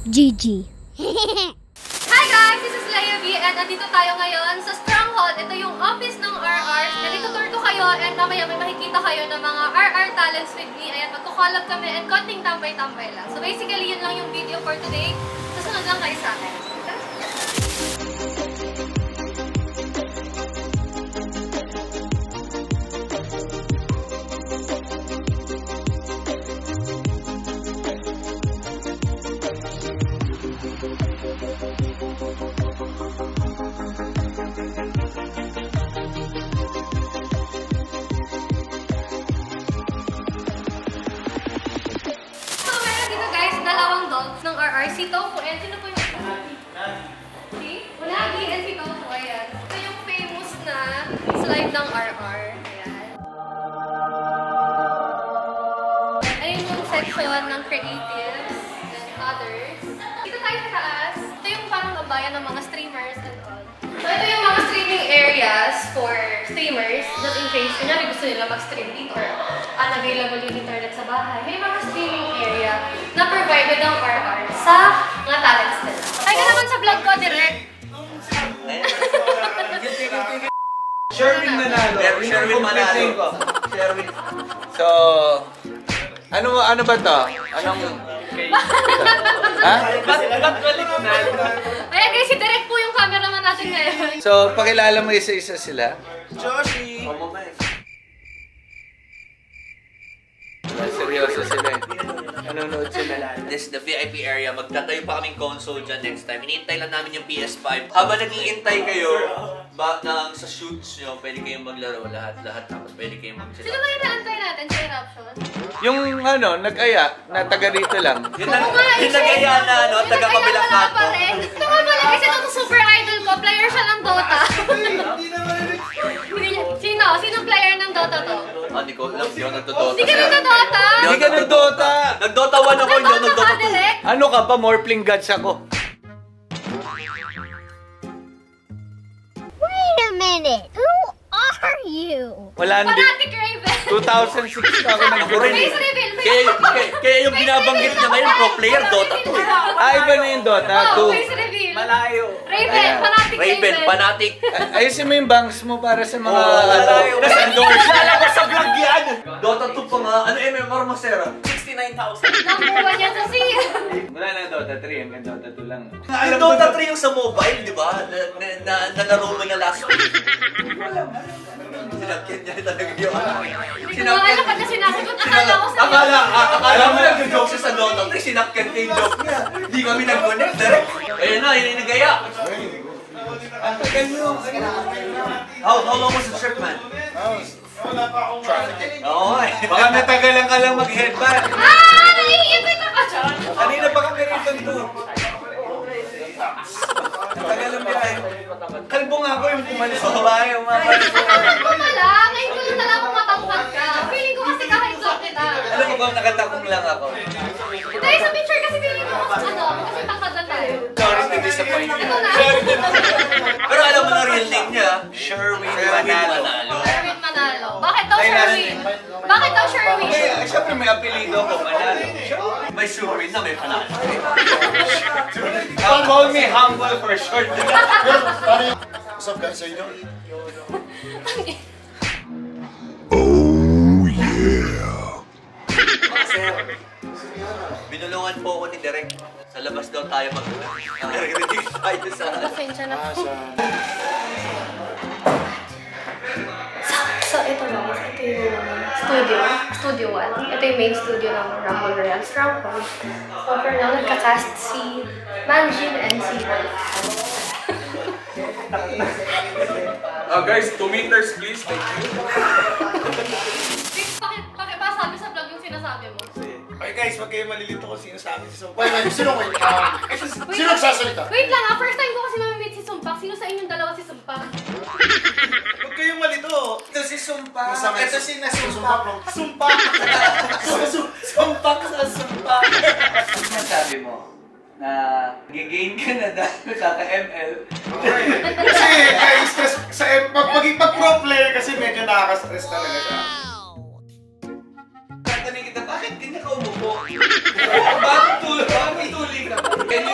GG. Hi guys! This is Leia B and nandito tayo ngayon sa Stronghold. Ito yung office ng RR. And itutour ko kayo and mamaya may makikita kayo ng mga RR talents with me. Ayan, magkukolab kami and konting tambay-tambay lang. So basically, yun lang yung video for today. Susunod lang kayo sa akin. Ng RR, si Tofu, and sino po yung si Unagi and si Tofu, ayan. Ito yung famous na slide ng RR, ayan. Ayun yung section ng creatives and others. Dito tayo sa taas. Ito yung parang babayan ng mga streamers and all. So ito yung mga streaming areas for streamers, just in case kunyari gusto nila mag-stream dito or unavailable yung internet sa bahay. May mga streaming area na provided ng RR sa mga talents nila. Ay ka naman sa vlog ko, direct! Sherwin Manalo. Sherwin Manalo. Sherwin. So, ano ba to? Anong... Ha? Ayan guys, si Direk po yung cameraman natin ngayon. So, pakilala mo isa-isa sila. Joshi! Seryoso sila eh. Nanonood sila. This is the VIP area. Magtatayo pa kaming console dyan next time. Hinihintay lang namin yung PS5. Habang nag-iintay kayo sa shoots nyo, pwede kayong maglaro lahat. Tapos pwede kayong magsilap. Sino ba yung naantay natin sa eruption? Yung nag-aya, na taga dito lang. Yung nag-aya na, taga-kabilang kanto. Ito nga pala kasi itong super idol ko. Player siya ng Dota. Sino? Sinong player ng Dota to? Hindi ko alam. Hindi ako nagdodota. Hindi ka nagdodota? Hindi ka nag-Dota! Nag-Dota 1 ako, hindi ako nag-Dota 2. Ano ka pa? Morphling gods ako. Wait a minute. Who are you? Wala hindi. Fanatic Raven. 2006 na ako nag-Dota. Face reveal. Kaya yung binabanggit niya ngayon, pro player, Dota 2. Iba na yung Dota 2. Face reveal. Malayo. Raven, Fanatic Raven, fanatic. Ayusin mo yung bangs mo para sa mga... Nasa-endorse. Lalabas sa vlog yan. Dota 2 pa nga. Ano MMR mo, Sarah? 69,000. Nakuha niya sa siya. Wala na Dota 3, hanggang Dota 2 lang. Yung Dota 3 yung sa mobile, di ba? Nalaro mo niya last week. Sinakyan niya talaga yun. Hindi ko alam pag sinasagot. Akala ko sa Akala mo nag-joke siya sa Dota 3, sinakyan niya yung joke niya. Hindi kami nag-connect direct. Ayun na, yun yung nagaya. Ang tagal nyo. How long was the trip, man? Oo eh. Baka natagalan ka lang mag-headband. naiipit ako dyan. Kanina pa kami rito to. Natagalan mo yan. Kalbo nga ako yung pumalis sa bahay. Ito pala, ngayon ko lang talagang matangkad ka. Feeling ko kasi kahit kita. Alam mo ba, nakatakong lang ako. Dahil sa picture kasi feeling ko kasi tangkad lang tayo. Sorry to disappoint you. Ito na. Pero alam mo na real name niya, Sherwin Manalo. Sherwin Manalo. Bakit daw Sherwin? Bakit daw Sherwin? Siyempre may apelido ako, Manalo. May Sherwin na may Manalo. Call me humble for short. What's up guys? How you doing? Binulungan po ako ni Direk. Sa labas daw tayo mag-release tayo sa... Pasensya na po. So, ito guys. Ito yung Studio 1. Ito yung main studio ng Rumble Royale Stronghold. So, for now, nagka-cast si Manjin and si Guys, 2 meters please. Thank you. Pakipasabi sa vlog yung sinasabi mo. Okay guys, wag kayo malilito kung sino sa akin si Sumpak. Sino nagsasalita? Wait lang first time ko kasi mamimit si Sumpak. Sino sa inyong dalawa si Sumpak? Huwag kayong malito. Ito si Sumpak. Ito si Nasumpak. Sumpak! Sumpak sa Sumpak! Ano sabi mo? Na gigain ka na dahil kaka-ML. Kasi guys, pag pro player kasi medyo nakaka-stress talaga siya. Tatanungin kita, bakit ganyan ka umupo? Bakit tuloy ka? Kaya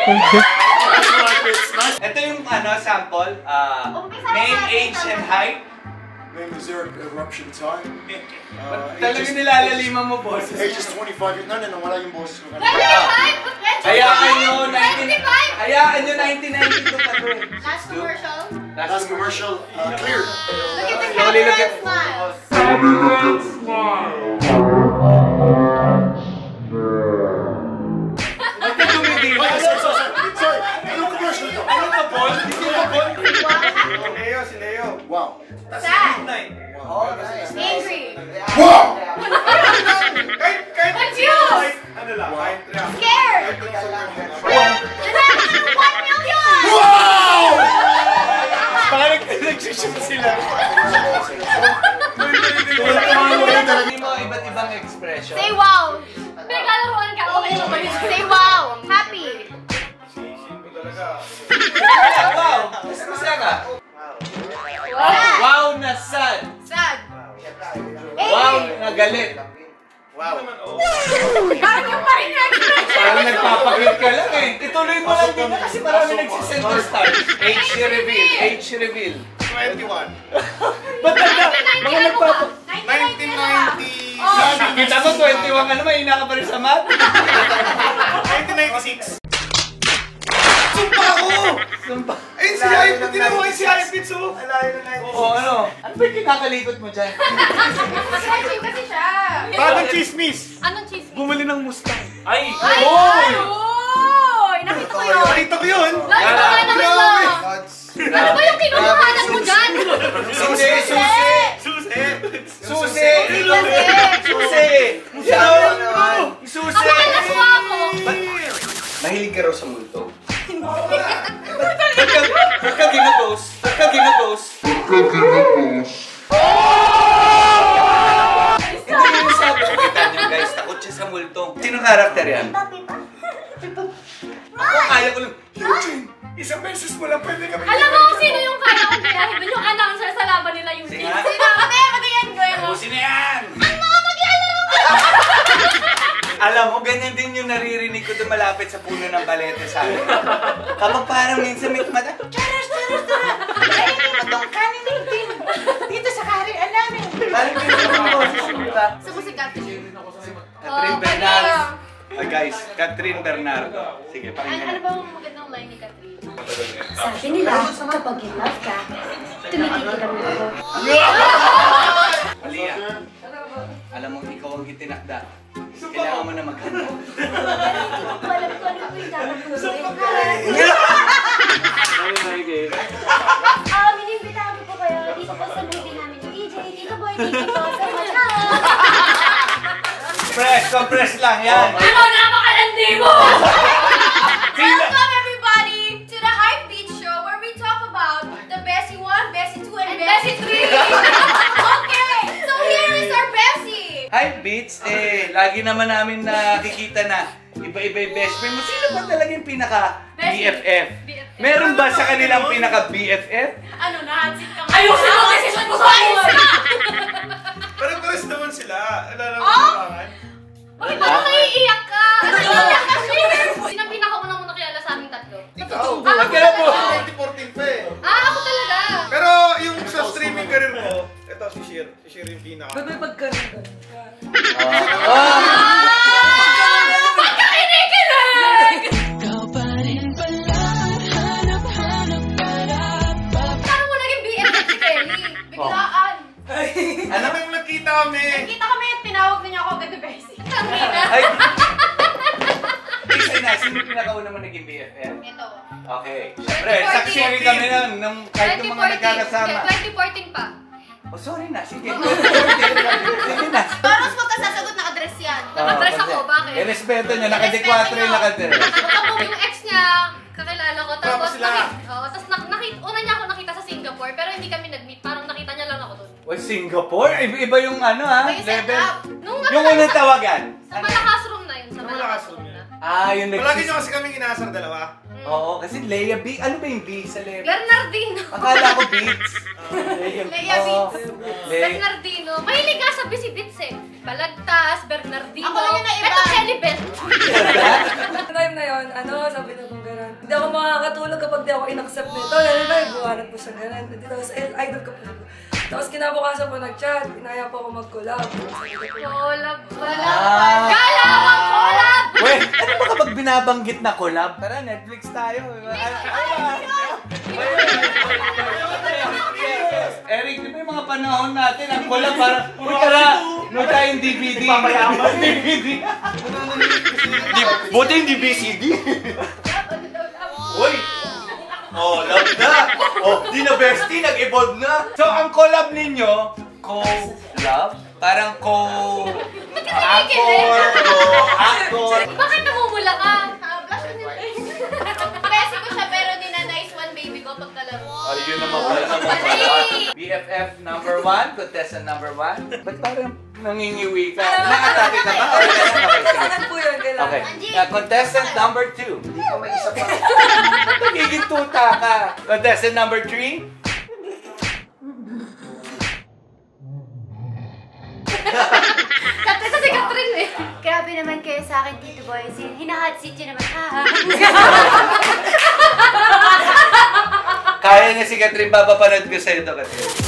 Ito yung sample. Name, age, and height. Name is Eric, eruption time. Talagang nilalaliman mo, boss. Age is 25. No, wala yung boses ko. Hayaan nyo, 1992 pa to eh. Last commercial. Last commercial, clear. Look at the Slowly camera look and at- smile. Ba't ka tumigil? Sorry, anong commercial to? Ano to, boss? Hindi mo, boss? Si Leo. Wow. Sad. Wow. Angry. Wow! What's yours? Ano lang? Scared. 1 million. Wow! Parang nagsushoot sila. Hindi mo iba't ibang expression. Say wow. Pinaglalaroan ka. Okay na ba yun? Say wow. Happy. Wow! Mas masaya ka. Sad. Wow na sad. Sad. Wow na galit. Parang yung pa rin yung expression. Parang nagpapakit ka lang eh. Ituloy mo lang din kasi marami nagsisender stars. Age reveal. Age reveal. 21. Ba't mga nagpapa... 1990. Kita mo 21 ano, mahina ka pa rin sa math? 1996. Sumpa ako! Sumpa. Ayun si Hypit. Tinanong kayo si Hypit, so. Alayo na 96. Oo, ano? Ano ba yung kinakalikot mo dyan? Stretching kasi siya. Bagong chismis. Anong cheese? Bumili ng Mustang. Ay! Ay! Oy! Oy! Nakita ko yun. Nakita ko yun. Lagi ko kayo naman lang. Ano ba yung kinukuhanan mo dyan? Susi! Susi! Susi. Susi! Susi! Susi! Nakalaswa ako. Mahilig ka raw sa multo. Ba't ka ginagos? Ba't ka ginagos? Hindi yung sabi. Kita nyo guys, takot siya sa multo. Sino karakter yan? Ako kaya ko lang. Eugene, isang beses mo lang pwede kami. Alam mo kung sino yung kaya kong gayahin doon? Yung announcer sa laban nila yung Sige team. nga. Sino? Pati yan, gawin mo. Sino yan? Alam mo, ganyan din yung naririnig ko doon malapit sa puno ng balete sa akin. Kapag parang minsan may tumata, charas! Ay, hindi mo itong kanin din. Dito sa karian namin. Parang ganyan yung boses mo, diba? Sa musika. Catherine Bernardo. Guys, Catherine Bernardo. Sige, pakinggan. Ano ba ang magandang line ni Catherine? Sabi nila, kapag in love ka, tumitigil ang mundo. Aliyah, alam mo, ikaw ang itinakda. Kailangan mo na maghanda. Alam ko ano yung dapat gawin. Inimbitahan ko po kayo dito po sa movie namin ni DJ. Dito po, dito po sa Macau. Compress lang yan. Ano? Napakalandi mo! Welcome everybody to the Hype Beat Show where we talk about the Bessie 1, Bessie 2, and Bessie 3. Okay, so here is our Bessie. Hype Beats, lagi naman namin nakikita na iba-iba yung best friend mo. Sino ba talaga yung pinaka-BFF? Meron ba sa kanilang pinaka-BFF? Ano, nahansin ka nga. Ayusin mo decision mo sa akin! Pero pares naman sila. Alam mo Oh? naman. Bakit ba naiiyak ka? Ano iiyak ka, Shir? Sino ang pinakauna mong nakilala sa aming tatlo? Ikaw. Ang kaya po. 2014 pa eh. Ah, ako talaga. Pero yung sa streaming career mo, ito si Shir. Si Shir yung pinaka. Ba't ka kinikilig? Parang mo naging BFF si Kelly. Biglaan. Ano yung nakita kami? Nakita kami at tinawag niya ako agad na Bessie. Tangina. Ay! Isa na, sino yung pinakauna mo naging BFF? Ito. Okay. Siyempre, saksi rin kami nun, nung kahit yung mga nagkakasama. 2014 pa. Oh, sorry na, sige. Sige na. Paros mo ka sasagot na address yan. Naka-dress ako, bakit? Respeto niya, naka-dequatro yung nakadress. Tapos yung ex niya, kakilala ko. Tapos, Tapos sila. una niya ako nakita sa Singapore, pero hindi kami nag-meet. Parang nakita niya lang ako doon. Well, Singapore? Iba yung ano ha? Iba yung Level. setup. Nung Yung unang tawagan. Sa Malakas Room na yun. Sa Sa Malakas Malakas Room Room na. Ah, yung Palagi nyo kasi kaming inaasar dalawa. Oo, kasi Leia B. Ano ba yung B sa Leia? Bernardino. Akala ko Beats. Leia Oo. Beats. Bernardino. Mahilig nga sa busy bits eh. Balagtas, Bernardino. Ako lang yung naiba. Eto, Celibet. Time na yun, sabi na kong gano'n. Hindi ako makakatulog kapag di ako in-accept nito. Lalo na, buwanat po siya gano'n. Tapos, idol ko po. Tapos kinabukasan po nag-chat, inaya po ako mag-collab. Collab. Wala. Kala ko collab! Wait, ano ba kapag binabanggit na collab? Tara, Netflix tayo. Eric, di ba yung mga panahon natin, ang collab parang, uy, tara, no tayong DVD. Papayaman. DVD. Buti hindi BCD. Uy! Oh, love na! Oh, di na bestie, nag-evolve na! So, ang collab ninyo, co-love? Parang co-actor, co-actor. Bakit namumula ka? Blush ko nila. Bessie ko siya pero ninanice one baby ko pagkalaro. Ayun naman pala naman pala. BFF number 1, contestant number 1. Ba't parang nangingiwi ka? Nakatapit na ba? Kailangan po yun, kailangan. Okay, contestant number 2. Hindi ka may isa pa. Nagiging tuta ka. Contestant number 3. Kasi si Catherine eh. Grabe naman kayo sa akin, Tito Boy. Hinahat seat yun naman. Kaya niya si Catherine, papapanood ko sa'yo ito, Catherine.